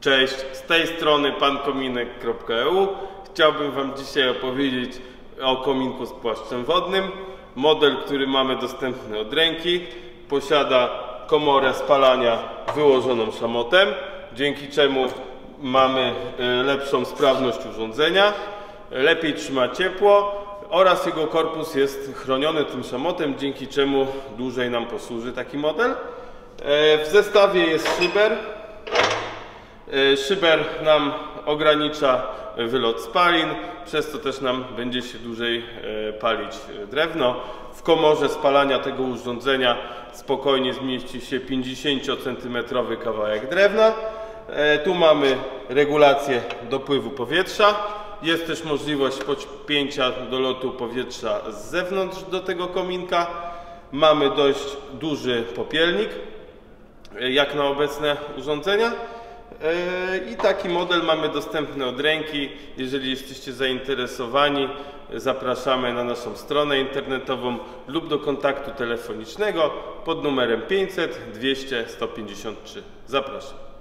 Cześć, z tej strony pankominek.eu. Chciałbym Wam dzisiaj opowiedzieć o kominku z płaszczem wodnym. Model, który mamy dostępny od ręki, posiada komorę spalania wyłożoną szamotem, dzięki czemu mamy lepszą sprawność urządzenia, lepiej trzyma ciepło oraz jego korpus jest chroniony tym szamotem, dzięki czemu dłużej nam posłuży taki model. W zestawie jest szyber. Szyber nam ogranicza wylot spalin, przez co też nam będzie się dłużej palić drewno. W komorze spalania tego urządzenia spokojnie zmieści się 50 cm kawałek drewna. Tu mamy regulację dopływu powietrza. Jest też możliwość podpięcia dolotu powietrza z zewnątrz do tego kominka. Mamy dość duży popielnik, jak na obecne urządzenia. I taki model mamy dostępny od ręki. Jeżeli jesteście zainteresowani, zapraszamy na naszą stronę internetową lub do kontaktu telefonicznego pod numerem 500 200 153. Zapraszam.